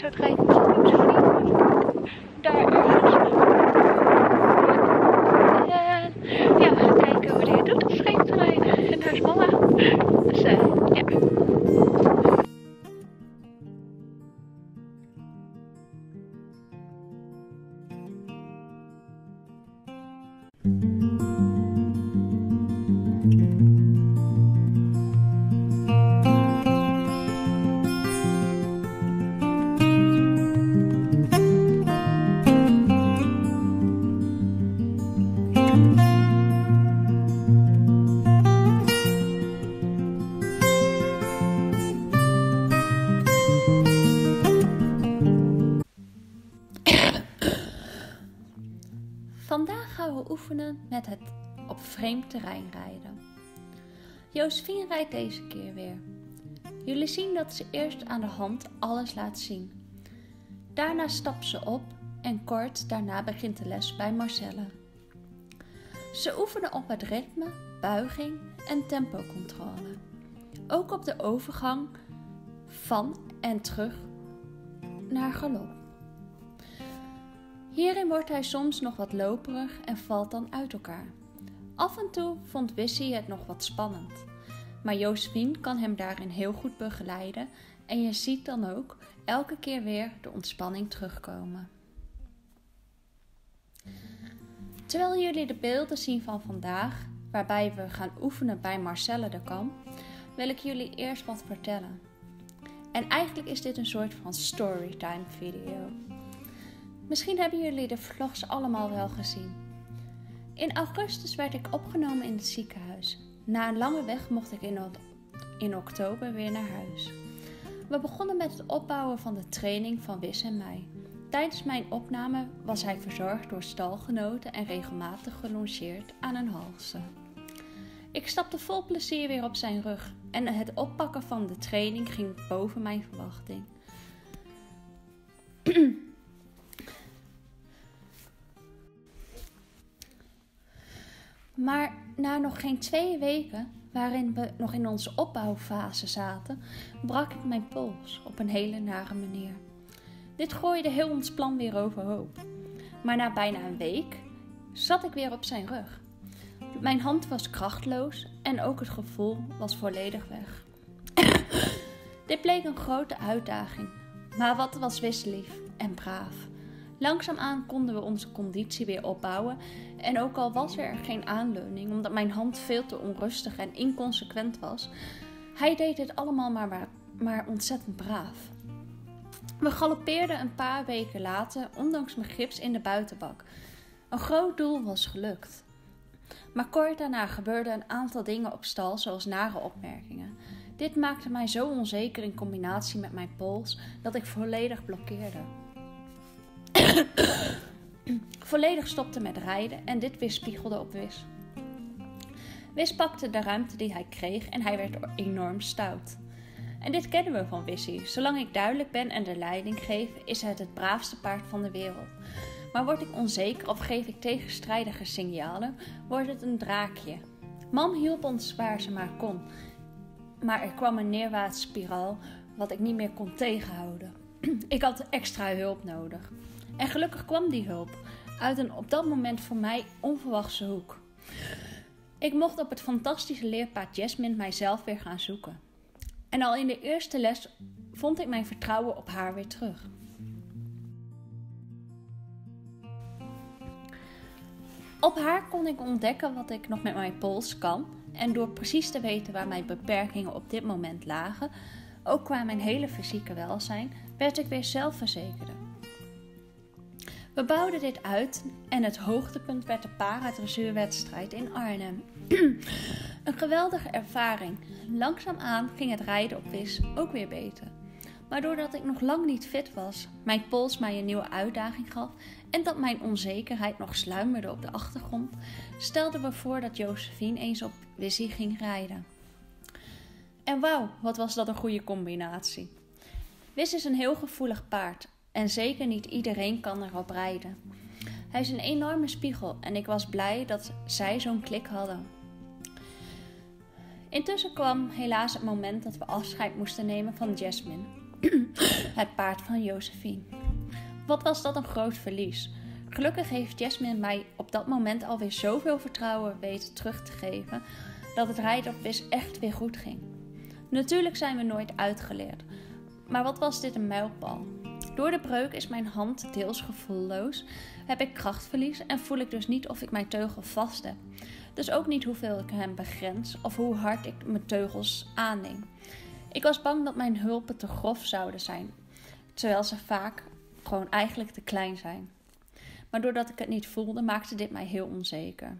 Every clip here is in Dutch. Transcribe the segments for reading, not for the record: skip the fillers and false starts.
zo het rijden misschien op zijn vrienden. Daar ergens. En ja, we gaan kijken hoe hij het doet op scheep te rijden. En daar is mama. Dus ja. Vandaag gaan we oefenen met het op vreemd terrein rijden. Josephine rijdt deze keer weer. Jullie zien dat ze eerst aan de hand alles laat zien. Daarna stapt ze op en kort daarna begint de les bij Marcelle. Ze oefenen op het ritme, buiging en tempocontrole. Ook op de overgang van en terug naar galop. Hierin wordt hij soms nog wat loperig en valt dan uit elkaar. Af en toe vond Wissy het nog wat spannend. Maar Josephine kan hem daarin heel goed begeleiden en je ziet dan ook elke keer weer de ontspanning terugkomen. Terwijl jullie de beelden zien van vandaag, waarbij we gaan oefenen bij Marcelle de Kam, wil ik jullie eerst wat vertellen. En eigenlijk is dit een soort van storytime video. Misschien hebben jullie de vlogs allemaal wel gezien. In augustus werd ik opgenomen in het ziekenhuis. Na een lange weg mocht ik in oktober weer naar huis. We begonnen met het opbouwen van de training van Wis en mij. Tijdens mijn opname was hij verzorgd door stalgenoten en regelmatig gelongeerd aan een halse. Ik stapte vol plezier weer op zijn rug en het oppakken van de training ging boven mijn verwachting. Maar na nog geen 2 weken, waarin we nog in onze opbouwfase zaten, brak ik mijn pols op een hele nare manier. Dit gooide heel ons plan weer overhoop. Maar na bijna een week zat ik weer op zijn rug. Mijn hand was krachtloos en ook het gevoel was volledig weg. Dit bleek een grote uitdaging, maar wat was Wis lief en braaf. Langzaamaan konden we onze conditie weer opbouwen en ook al was er geen aanleuning omdat mijn hand veel te onrustig en inconsequent was, hij deed het allemaal maar ontzettend braaf. We galoppeerden een paar weken later, ondanks mijn gips in de buitenbak. Een groot doel was gelukt. Maar kort daarna gebeurden een aantal dingen op stal, zoals nare opmerkingen. Dit maakte mij zo onzeker in combinatie met mijn pols dat ik volledig blokkeerde. Volledig stopte met rijden en dit weerspiegelde op Wis. Wis pakte de ruimte die hij kreeg en hij werd enorm stout. En dit kennen we van Wissy. Zolang ik duidelijk ben en de leiding geef, is het braafste paard van de wereld. Maar word ik onzeker of geef ik tegenstrijdige signalen, wordt het een draakje. Mam hielp ons waar ze maar kon. Maar er kwam een neerwaartse spiraal wat ik niet meer kon tegenhouden. Ik had extra hulp nodig. En gelukkig kwam die hulp uit een op dat moment voor mij onverwachte hoek. Ik mocht op het fantastische leerpaard Jasmine mijzelf weer gaan zoeken. En al in de eerste les vond ik mijn vertrouwen op haar weer terug. Op haar kon ik ontdekken wat ik nog met mijn pols kan. En door precies te weten waar mijn beperkingen op dit moment lagen, ook qua mijn hele fysieke welzijn, werd ik weer zelfverzekerder. We bouwden dit uit en het hoogtepunt werd de paradressuurwedstrijd in Arnhem. Een geweldige ervaring. Langzaamaan ging het rijden op Wis ook weer beter. Maar doordat ik nog lang niet fit was, mijn pols mij een nieuwe uitdaging gaf en dat mijn onzekerheid nog sluimerde op de achtergrond, stelden we voor dat Josephine eens op Wissy ging rijden. En wauw, wat was dat een goede combinatie. Wis is een heel gevoelig paard en zeker niet iedereen kan erop rijden. Hij is een enorme spiegel en ik was blij dat zij zo'n klik hadden. Intussen kwam helaas het moment dat we afscheid moesten nemen van Jasmine. het paard van Josephine. Wat was dat een groot verlies. Gelukkig heeft Jasmine mij op dat moment alweer zoveel vertrouwen weten terug te geven, dat het rijden op Wish echt weer goed ging. Natuurlijk zijn we nooit uitgeleerd, maar wat was dit een mijlpaal. Door de breuk is mijn hand deels gevoelloos, heb ik krachtverlies en voel ik dus niet of ik mijn teugel vast heb. Dus ook niet hoeveel ik hem begrens of hoe hard ik mijn teugels aanneem. Ik was bang dat mijn hulpen te grof zouden zijn, terwijl ze vaak gewoon eigenlijk te klein zijn. Maar doordat ik het niet voelde, maakte dit mij heel onzeker.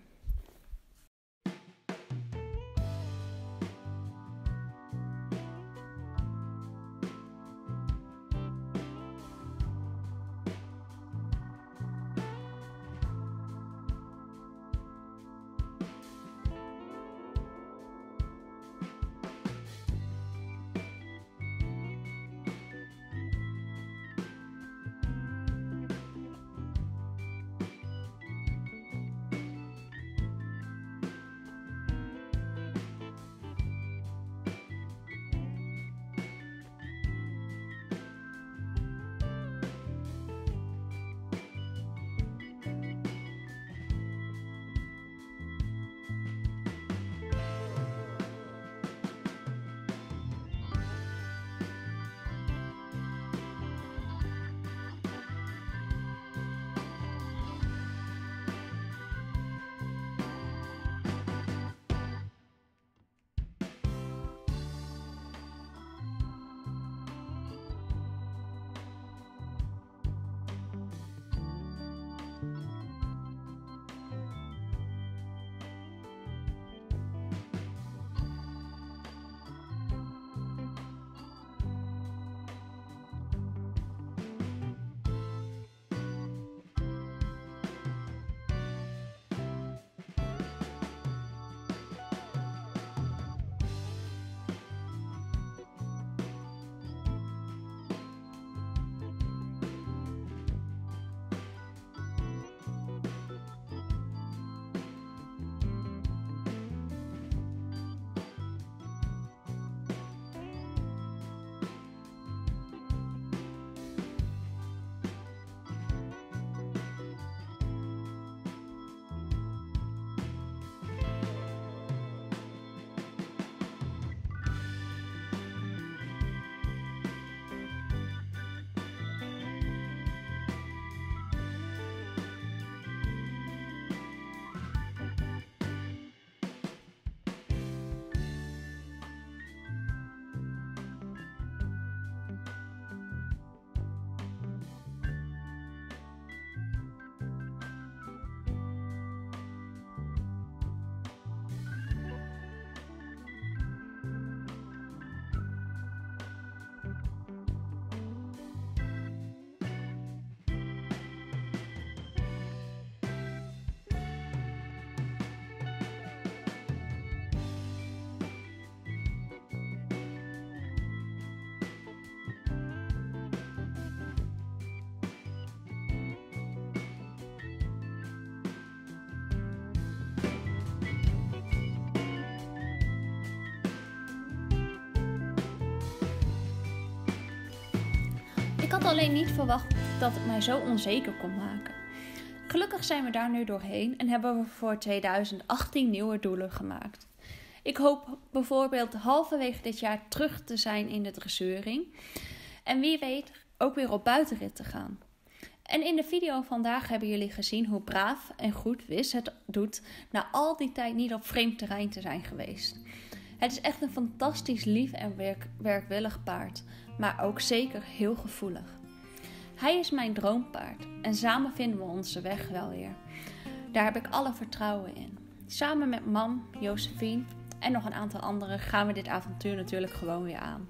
Ik had alleen niet verwacht dat het mij zo onzeker kon maken. Gelukkig zijn we daar nu doorheen en hebben we voor 2018 nieuwe doelen gemaakt. Ik hoop bijvoorbeeld halverwege dit jaar terug te zijn in de dressuring. En wie weet ook weer op buitenrit te gaan. En in de video vandaag hebben jullie gezien hoe braaf en goed Wish het doet na al die tijd niet op vreemd terrein te zijn geweest. Het is echt een fantastisch lief en werkwillig paard, maar ook zeker heel gevoelig. Hij is mijn droompaard en samen vinden we onze weg wel weer. Daar heb ik alle vertrouwen in. Samen met mam, Josephine en nog een aantal anderen gaan we dit avontuur natuurlijk gewoon weer aan.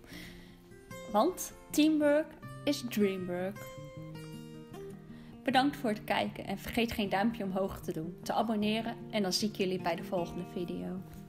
Want teamwork is dreamwork. Bedankt voor het kijken en vergeet geen duimpje omhoog te doen, te abonneren en dan zie ik jullie bij de volgende video.